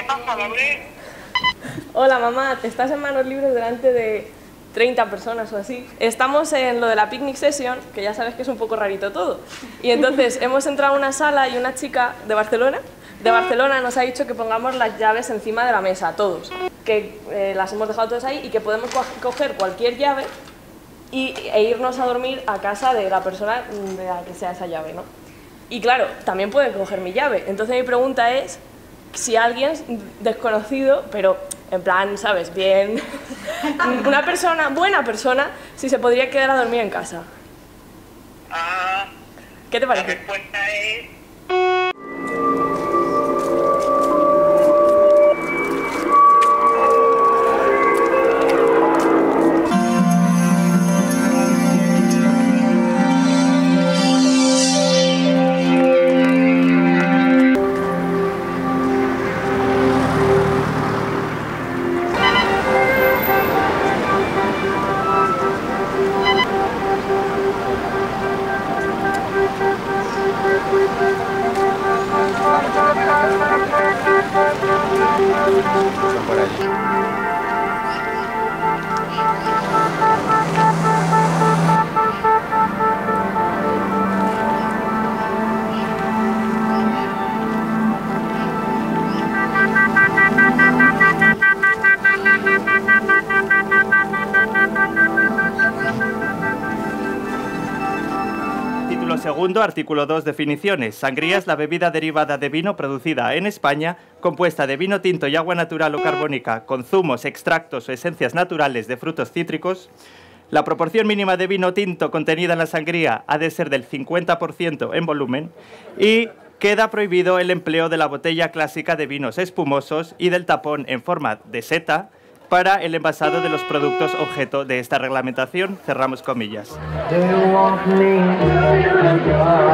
pasa, Gabriel? Hola mamá, estás en manos libres delante de 30 personas o así. Estamos en lo de la picnic session, que ya sabes que es un poco rarito todo. Y entonces hemos entrado a una sala y una chica de Barcelona nos ha dicho que pongamos las llaves encima de la mesa, todos. Que las hemos dejado todas ahí y que podemos coger cualquier llave e irnos a dormir a casa de la persona de la que sea esa llave, ¿no? Y claro, también pueden coger mi llave. Entonces mi pregunta es si alguien desconocido, pero en plan, ¿sabes? Bien, una persona, buena persona, si se podría quedar a dormir en casa. ¿Qué te parece? La respuesta es... Título segundo, artículo 2, definiciones. Sangría es la bebida derivada de vino producida en España, compuesta de vino tinto y agua natural o carbónica, con zumos, extractos o esencias naturales de frutos cítricos. La proporción mínima de vino tinto contenida en la sangría ha de ser del 50% en volumen y queda prohibido el empleo de la botella clásica de vinos espumosos y del tapón en forma de seta para el envasado de los productos objeto de esta reglamentación. Cerramos comillas.